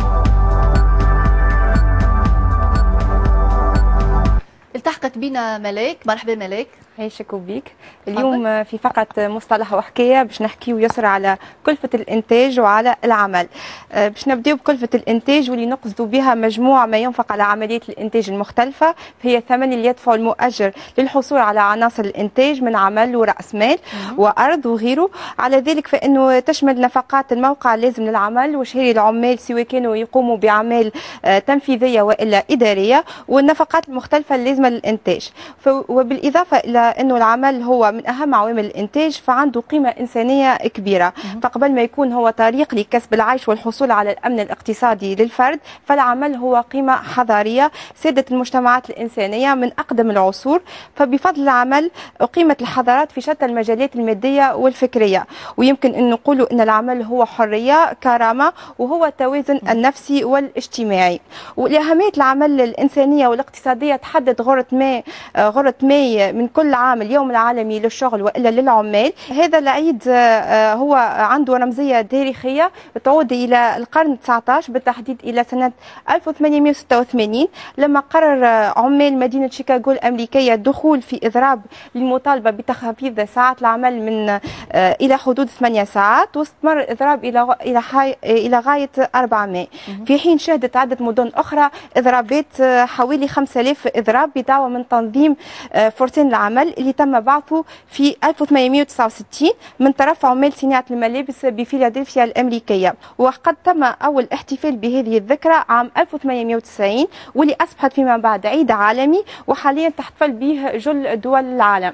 التحقت بنا ملاك. مرحبا ملاك. عايشك وبيك. اليوم في فقرة مصطلح وحكاية باش نحكيو يسرى على كلفة الإنتاج وعلى العمل. باش نبداو بكلفة الإنتاج واللي نقصدوا بها مجموع ما ينفق على عملية الإنتاج المختلفة، فهي الثمن اللي يدفعه المؤجر للحصول على عناصر الإنتاج من عمل ورأس مال وأرض وغيره. على ذلك فإنه تشمل نفقات الموقع اللازم للعمل وشهري العمال سواء كانوا يقوموا بأعمال تنفيذية وإلا إدارية، والنفقات المختلفة اللازمة للإنتاج. وبالإضافة إلى أنه العمل هو من أهم عوامل الإنتاج فعنده قيمة إنسانية كبيرة، فقبل ما يكون هو طريق لكسب العيش والحصول على الأمن الاقتصادي للفرد، فالعمل هو قيمة حضارية سادت المجتمعات الإنسانية من أقدم العصور. فبفضل العمل أقيمت الحضارات في شتى المجالات المادية والفكرية، ويمكن أن نقولوا أن العمل هو حرية كرامة وهو التوازن النفسي والاجتماعي. ولأهمية العمل الإنسانية والاقتصادية تحدد غرة ماي غرة ماي من كل عام اليوم العالمي للشغل والا للعمال. هذا العيد هو عنده رمزيه تاريخيه تعود الى القرن التاسع عشر، بالتحديد الى سنه ألف وثمانمئة وستة وثمانين لما قرر عمال مدينه شيكاغو الامريكيه الدخول في اضراب للمطالبه بتخفيض ساعات العمل من الى حدود ثمانية ساعات، واستمر الاضراب الى الى الى غايه أربعة ماي، في حين شهدت عده مدن اخرى اضرابات حوالي خمسة آلاف اضراب بدعوى من تنظيم فرسان العمل اللي تم بعثه في ألف وثمانمئة وتسعة وستين من طرف عمال صناعة الملابس بفيلادلفيا الأمريكية. وقد تم أول احتفال بهذه الذكرى عام ألف وثمانمئة وتسعين واللي أصبحت فيما بعد عيد عالمي وحاليا تحتفل به جل دول العالم.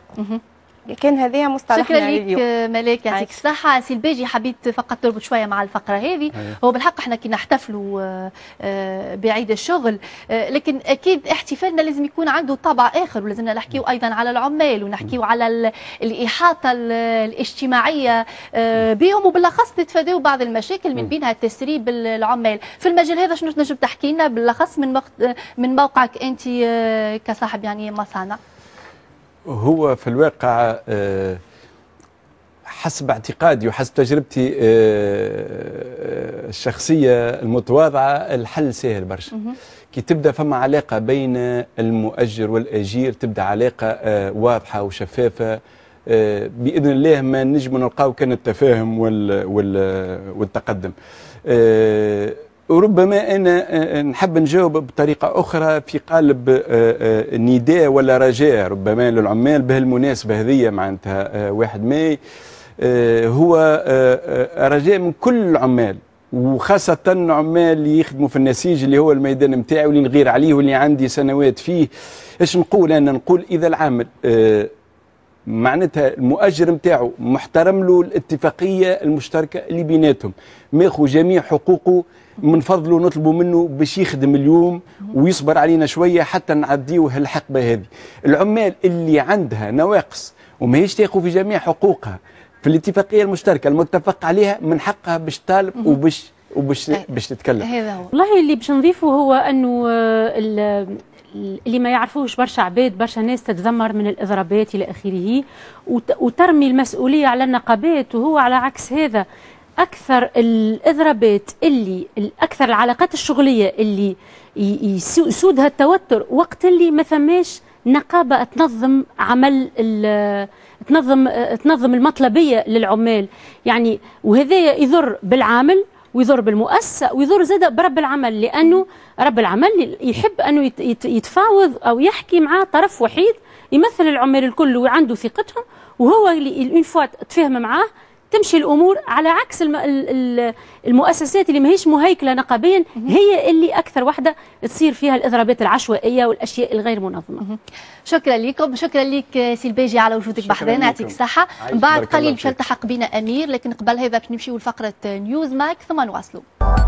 كان هذا مصطلحنا شكرا لك ملاك، يعطيك الصحة. سي الباجي حبيت فقط تربط شوية مع الفقرة هذه. هو بالحق احنا كي نحتفلوا بعيد الشغل، لكن أكيد احتفالنا لازم يكون عنده طابع آخر، ولازمنا نحكيو أيضا على العمال ونحكيو على الإحاطة الاجتماعية بهم، وبالأخص نتفاداو بعض المشاكل من بينها تسريب العمال. في المجال هذا شنو تنجم تحكي لنا بالأخص من من موقعك أنت كصاحب يعني مصانع؟ هو في الواقع حسب اعتقادي وحسب تجربتي الشخصية المتواضعة الحل سهل برشا. كي تبدأ فما علاقة بين المؤجر والأجير، تبدأ علاقة واضحة وشفافة، باذن الله ما نجم نلقاو كان التفاهم وال وال والتقدم. ربما انا نحب نجاوب بطريقه اخرى في قالب نداء ولا رجاء ربما للعمال بهالمناسبه هذه معناتها واحد ماي، هو رجاء من كل العمال وخاصة عمال اللي يخدموا في النسيج اللي هو الميدان نتاعي واللي نغير عليه واللي عندي سنوات فيه. ايش نقول انا؟ نقول اذا العامل معناتها المؤجر نتاعو محترم له الاتفاقيه المشتركه اللي بيناتهم، ماخذ جميع حقوقه، من فضله نطلبوا منه باش يخدم اليوم ويصبر علينا شويه حتى نعديوه الحقبه هذه. العمال اللي عندها نواقص وماهيش تاخذ في جميع حقوقها في الاتفاقيه المشتركه المتفق عليها من حقها باش تطالب وباش وباش باش تتكلم. هذا هو. والله اللي باش نضيفه هو انه اللي ما يعرفوش برشا عباد، برشا ناس تتذمر من الاضرابات الى اخره وترمي المسؤوليه على النقابات، وهو على عكس هذا. اكثر الاضرابات اللي اكثر العلاقات الشغليه اللي يسودها التوتر وقت اللي ما ثماش نقابه تنظم عمل تنظم تنظم المطلبيه للعمال، يعني وهذا يضر بالعامل ويضر بالمؤسسه ويضر زاد برب العمل، لانه رب العمل يحب انه يتفاوض او يحكي مع طرف وحيد يمثل العمال الكل وعنده ثقتهم، وهو اللي اون فوا تفاهم معاه تمشي الامور، على عكس المؤسسات اللي ماهيش مهيكله نقابيا هي اللي اكثر وحده تصير فيها الاضرابات العشوائيه والاشياء الغير منظمه. شكرا لكم، شكرا لك سي الباجي على وجودك بحذانا، يعطيك الصحه. من بعد قليل باش يلتحق بنا امير، لكن قبل هذا باش نمشيو لفقره نيوز ماك ثم نواصلوا.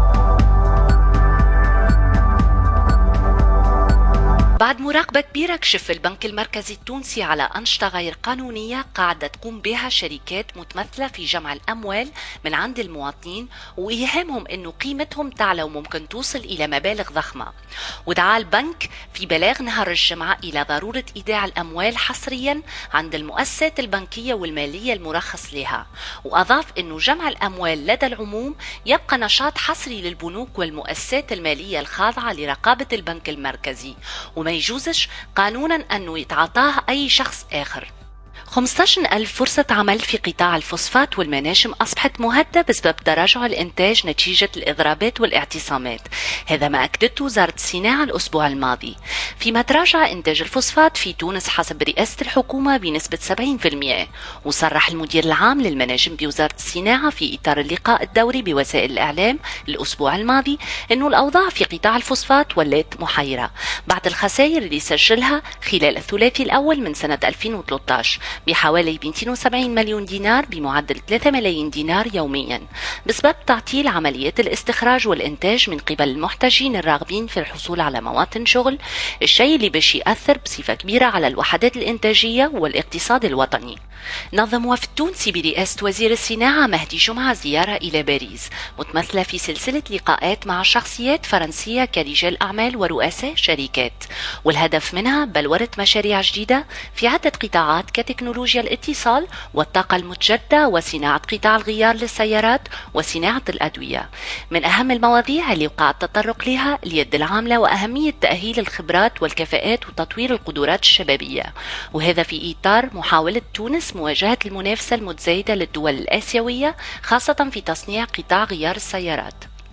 بعد مراقبة كبيرة كشف البنك المركزي التونسي على أنشطة غير قانونية قاعدة تقوم بها شركات متمثلة في جمع الأموال من عند المواطنين وإيهامهم أنه قيمتهم تعلى وممكن توصل إلى مبالغ ضخمة. ودعا البنك في بلاغ نهار الجمعة إلى ضرورة إيداع الأموال حصريا عند المؤسسات البنكية والمالية المرخص لها، وأضاف أنه جمع الأموال لدى العموم يبقى نشاط حصري للبنوك والمؤسسات المالية الخاضعة لرقابة البنك المركزي، وما يجوزش قانونا أنه يتعاطاه أي شخص آخر. خمسة عشر ألف فرصة عمل في قطاع الفوسفات والمناجم أصبحت مهددة بسبب تراجع الإنتاج نتيجة الإضرابات والاعتصامات، هذا ما أكدته وزارة الصناعة الأسبوع الماضي، فيما تراجع إنتاج الفوسفات في تونس حسب رئاسة الحكومة بنسبة سبعين بالمئة. وصرح المدير العام للمناجم بوزارة الصناعة في إطار اللقاء الدوري بوسائل الإعلام الأسبوع الماضي أنه الأوضاع في قطاع الفوسفات ولات محيرة بعد الخسائر اللي سجلها خلال الثلاثي الأول من سنة ألفين وثلاثة عشر بحوالي مئتين وسبعين مليون دينار بمعدل ثلاثة ملايين دينار يوميا بسبب تعطيل عمليات الاستخراج والإنتاج من قبل المحتجين الراغبين في الحصول على مواطن شغل، الشيء اللي باش يأثر بصفة كبيرة على الوحدات الإنتاجية والاقتصاد الوطني. نظم وفد تونسي برئاسة وزير الصناعة مهدي جمعة زيارة إلى باريس متمثلة في سلسلة لقاءات مع شخصيات فرنسية كرجال أعمال ورؤساء شركات، والهدف منها بلورة مشاريع جديدة في عدة قطاعات كتكنولوجيا الاتصال والطاقة المتجددة وصناعة قطاع الغيار للسيارات وصناعة الأدوية. من أهم المواضيع اللي وقع التطرق لها اليد العاملة وأهمية تأهيل الخبرات والكفاءات وتطوير القدرات الشبابية، وهذا في إطار محاولة تونس مواجهة المنافسة المتزايدة للدول الآسيوية خاصة في تصنيع قطاع غيار السيارات.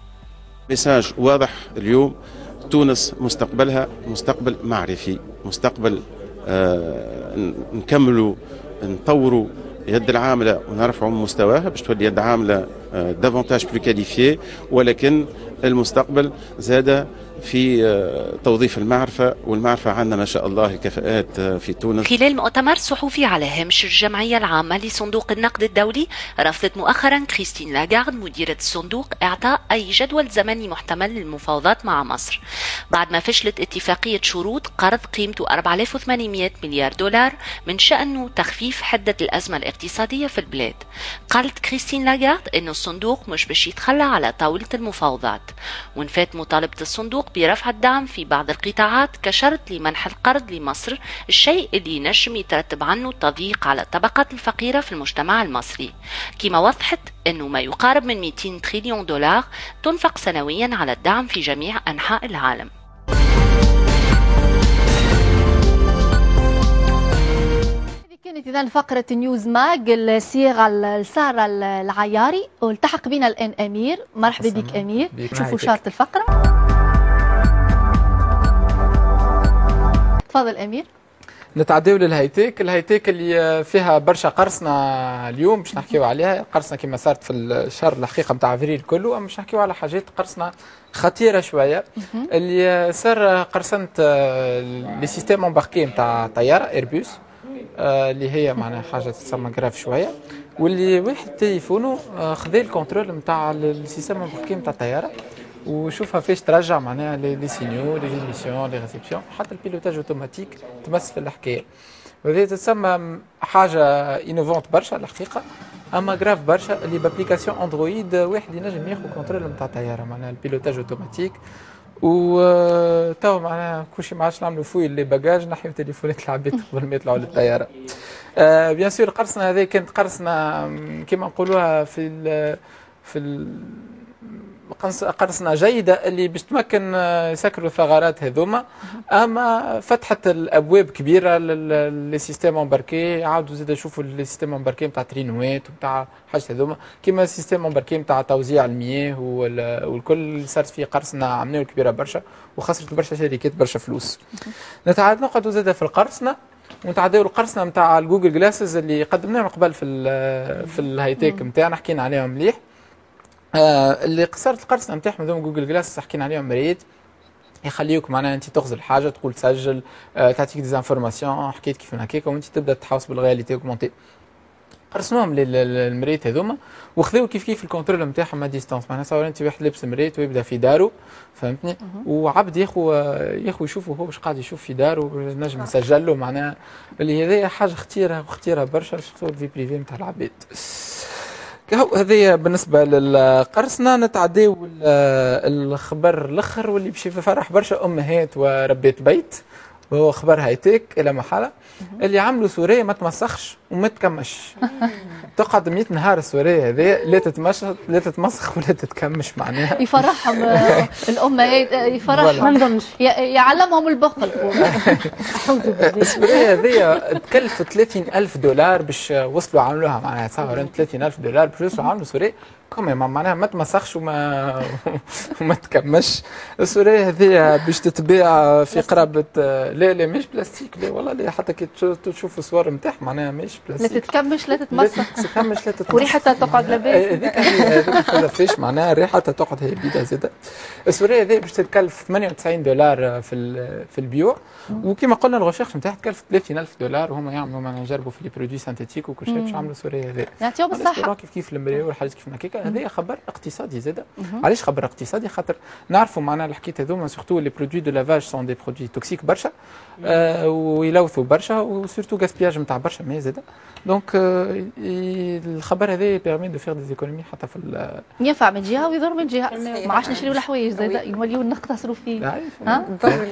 ميساج واضح اليوم، تونس مستقبلها مستقبل معرفي، مستقبل آه نكملوا نطوروا يد العاملة ونرفعوا من مستواها باش تولي يد عاملة آه دافونتاج بلو كاليفيي، ولكن المستقبل زاد في توظيف المعرفة، والمعرفة عندنا ما شاء الله كفاءات في تونس. خلال مؤتمر صحفي على هامش الجمعية العامة لصندوق النقد الدولي، رفضت مؤخرا كريستين لاغارد مديرة الصندوق إعطاء أي جدول زمني محتمل للمفاوضات مع مصر بعد ما فشلت اتفاقية شروط قرض قيمته أربعة آلاف وثمانمئة مليار دولار من شأنه تخفيف حدة الأزمة الاقتصادية في البلاد. قالت كريستين لاغارد إنه الصندوق مش باش يتخلى على طاولة المفاوضات، ونفات مطالبة الصندوق برفع الدعم في بعض القطاعات كشرط لمنح القرض لمصر، الشيء اللي ينجم يترتب عنه تضييق على الطبقات الفقيرة في المجتمع المصري. كما وضحت أنه ما يقارب من مئتين تريليون دولار تنفق سنويا على الدعم في جميع أنحاء العالم. كانت إذا فقرة نيوز ماج الصيغة السارة العياري، والتحق بنا الآن أمير. مرحبا بك أمير. شوفوا شارة الفقرة. تفضل أمير. نتعداو للهايتيك. الهايتيك اللي فيها برشا قرصنة اليوم باش نحكيو عليها. قرصنة كما صارت في الشهر الحقيقة نتاع افريل كله، اما باش نحكيو على حاجات قرصنة خطيرة شوية. اللي صار قرصنة لي سيستيم امباركي نتاع طيارة ايربوس، اللي هي معناها حاجة تسمى جراف شوية، واللي واحد تليفونه خذا الكونترول نتاع السيستيم امباركي نتاع الطيارة وشوفها فاش ترجع معناها لي سينيو لي جيميسيون لي ريسبسيون، حتى البيلوتاج اوتوماتيك تمس في الحكايه. وهذه تسمى حاجه انوفونت برشا الحقيقه، اما جراف برشا اللي بابليكاسيون اندرويد واحد ينجم ياخذ كونترول نتاع الطياره معناها البيلوتاج اوتوماتيك. و تو معناها كلشي ما عادش نعملوا فوي لي باجاج، نحيو تليفونات العباد قبل ما يطلعوا للطياره. آه بيان سور قرصنا هذه كانت قرصنا كما نقولوها في ال في ال قرصنة جيدة اللي باش تمكن يسكروا الثغرات هذوما، اما فتحت الابواب كبيره للسيستم امباركي. عاودوا زاد يشوفوا السيستم امباركي نتاع ترينوات ونتاع حاجات هذوما، كيما السيستم امباركي نتاع توزيع المياه والكل صارت فيه قرصنة عملوا كبيره برشا وخسرت برشا شركات برشا فلوس. نتعاد نقعدوا زاد في القرصنة ونتعداو القرصنة نتاع الجوجل جلاسز اللي قدمناهم قبل في ال في الهايتيك نتاعنا، حكينا عليهم مليح. آه اللي قصرت القرصنه نتاعهم هذوما جوجل جلاس حكينا عليهم مريت، يخليوك معناها انت تغزل حاجه تقول تسجل، آه تعطيك ديزانفورماسيون، حكيت كيف هكاك وانت تبدا تحاوس بالغاليتي اوغمونتي. قرصناهم للمريت هذوما وخذوا كيف كيف الكونترول نتاعهم ا ديستانس، معناها صور انت واحد لابس مريت ويبدا في دارو، فهمتني؟ وعبد ياخو ياخو يشوفوا هو واش قاعد يشوف في دارو ونجم يسجل له، معناها اللي هذه حاجه خطيره وخطيره برشا شفتوا الفي بريفي نتاع العباد. هذه بالنسبه للقرصنه. نتعداو الخبر الاخر واللي باش يفرح برشا امهات وربات بيت، وهو خبر هايتيك الى محله اللي عملوا سوريه ما تمسخش وما تكمش. تقعد مئة نهار السوريه هذه لا تتمش لا تتمسخ ولا تتكمش، معناها يفرحهم الامهات، يفرحهم يعلمهم البخل. السوريه هذه تكلفت ثلاثين ألف دولار باش وصلوا عملوها، معناها تصور ثلاثين ألف دولار باش وصلوا عملوا سوريه كومي معناها ما تمسخش وما وما تكمش. السوريه هذه باش تتباع في قرابه لا لا مش بلاستيك، لا والله لا، حتى كي تشوفوا الصور نتاعها معناها مش بلاستيك، لا تتكمش لا تتمسخ، لا تتكمش لا تتمسخ وريحتها تقعد لاباس. هذيك هذيك فيش معناها ريحتها تقعد هي بيضاء زاده. السوريه هذه باش تتكلف ثمانية وتسعين دولار في في البيوع، وكما قلنا الغشاش نتاعها تكلف ثلاثين ألف دولار، وهما يعملوا معناها يجربوا في لي برودوي سانتيتيك وكل شيء باش يعملوا السوريه هذه. يعطيهم الصحه. كيف كيف المرايه والحاجات كيف هكاك. هذا خبر اقتصادي زاده. علاش خبر اقتصادي؟ خاطر نعرفوا معناها الحكايات هذوما سورتو لي برودوي دو لافاج سون دي برودوي توكسيك برشا، آه ويلوثوا برشا وسورتو غاسبياج نتاع برشا ماء زاده. دونك آه الخبر هذا بيرمي دو فير دي ايكونومي حتى في ينفع من جهه ويضر من جهه، ما عادش نشريو الحوايج زاده يوليو نقتصروا فيه. ها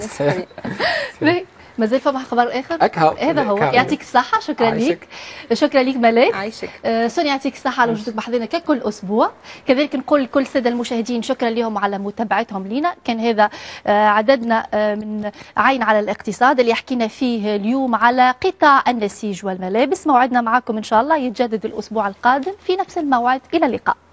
مازال فما خبر اخر؟ أكهو. هذا هو. يعطيك الصحه. شكرا لك. شكرا لك ملاك. عايشك. آه سونيا يعطيك الصحه على وجودك بحضنا ككل اسبوع. كذلك نقول لكل الساده المشاهدين شكرا لهم على متابعتهم لنا. كان هذا آه عددنا آه من عين على الاقتصاد اللي حكينا فيه اليوم على قطاع النسيج والملابس. موعدنا معكم ان شاء الله يتجدد الاسبوع القادم في نفس الموعد. الى اللقاء.